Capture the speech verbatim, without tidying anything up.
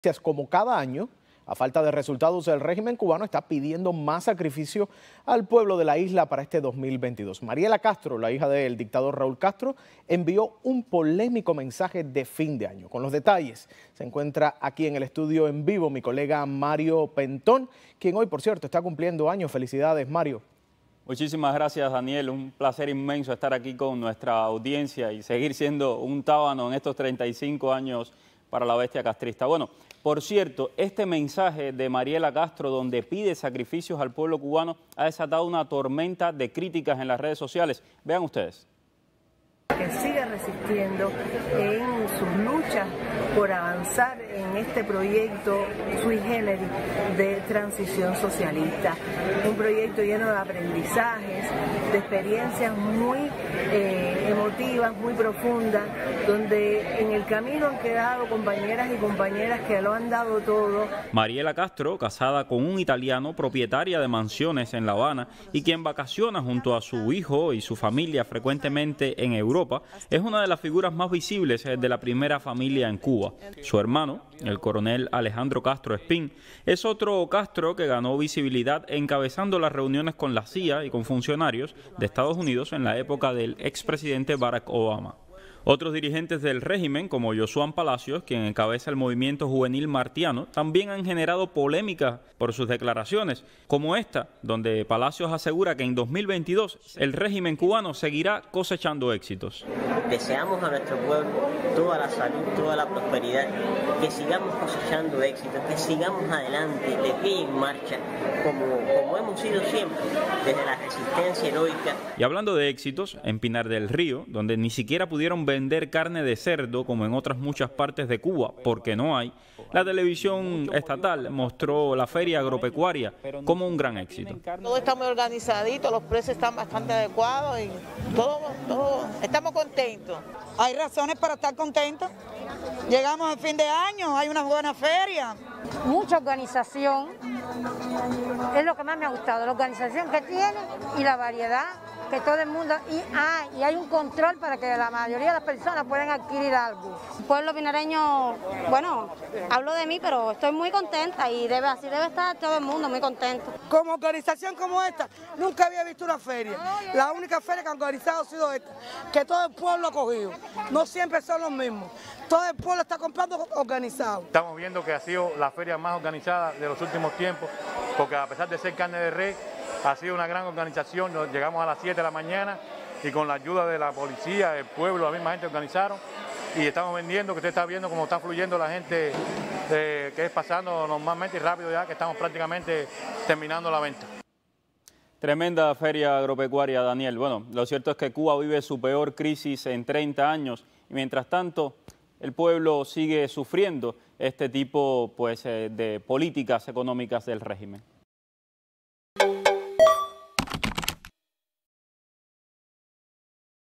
Como cada año, a falta de resultados, el régimen cubano está pidiendo más sacrificio al pueblo de la isla para este dos mil veintidós. Mariela Castro, la hija del dictador Raúl Castro, envió un polémico mensaje de fin de año. Con los detalles, se encuentra aquí en el estudio en vivo mi colega Mario Pentón, quien hoy, por cierto, está cumpliendo años. Felicidades, Mario. Muchísimas gracias, Daniel. Un placer inmenso estar aquí con nuestra audiencia y seguir siendo un tábano en estos treinta y cinco años para la bestia castrista. Bueno, por cierto, este mensaje de Mariela Castro, donde pide sacrificios al pueblo cubano, ha desatado una tormenta de críticas en las redes sociales. Vean ustedes. Que siga resistiendo en sus luchas por avanzar en este proyecto sui generis de transición socialista. Un proyecto lleno de aprendizajes, de experiencias muy eh, emotivas, muy profundas, donde en el camino han quedado compañeras y compañeras que lo han dado todo. Mariela Castro, casada con un italiano, propietaria de mansiones en La Habana y quien vacaciona junto a su hijo y su familia frecuentemente en Europa, es una de las figuras más visibles de la primera familia en Cuba. Su hermano, el coronel Alejandro Castro Espín, es otro Castro que ganó visibilidad encabezando las reuniones con la C I A y con funcionarios de Estados Unidos en la época del expresidente Barack Obama. Otros dirigentes del régimen, como Josuán Palacios, quien encabeza el movimiento juvenil martiano, también han generado polémica por sus declaraciones, como esta, donde Palacios asegura que en dos mil veintidós el régimen cubano seguirá cosechando éxitos. Deseamos a nuestro pueblo toda la salud, toda la prosperidad, que sigamos cosechando éxitos, que sigamos adelante, de pie en marcha, como, como hemos sido siempre, desde la resistencia heroica. Y hablando de éxitos, en Pinar del Río, donde ni siquiera pudieron vender carne de cerdo como en otras muchas partes de Cuba, porque no hay, la televisión estatal mostró la feria agropecuaria como un gran éxito. Todo está muy organizadito, los precios están bastante adecuados y todo, todo, estamos contentos. Hay razones para estar contentos. Llegamos al fin de año, hay una buena feria. Mucha organización, es lo que más me ha gustado, la organización que tiene y la variedad que todo el mundo, y, ah, y hay un control para que la mayoría de las personas puedan adquirir algo. El pueblo pinareño, bueno, hablo de mí, pero estoy muy contenta y debe, así debe estar todo el mundo muy contento. Como organización como esta, nunca había visto una feria. La única feria que han organizado ha sido esta, que todo el pueblo ha cogido. No siempre son los mismos. Todo el pueblo está comprando organizado. Estamos viendo que ha sido la feria más organizada de los últimos tiempos, porque a pesar de ser carne de res, ha sido una gran organización. Nos llegamos a las siete de la mañana y con la ayuda de la policía, el pueblo, la misma gente organizaron y estamos vendiendo, que usted está viendo cómo está fluyendo la gente, eh, que es pasando normalmente y rápido ya, que estamos prácticamente terminando la venta. Tremenda feria agropecuaria, Daniel. Bueno, lo cierto es que Cuba vive su peor crisis en treinta años y mientras tanto el pueblo sigue sufriendo este tipo pues, de políticas económicas del régimen.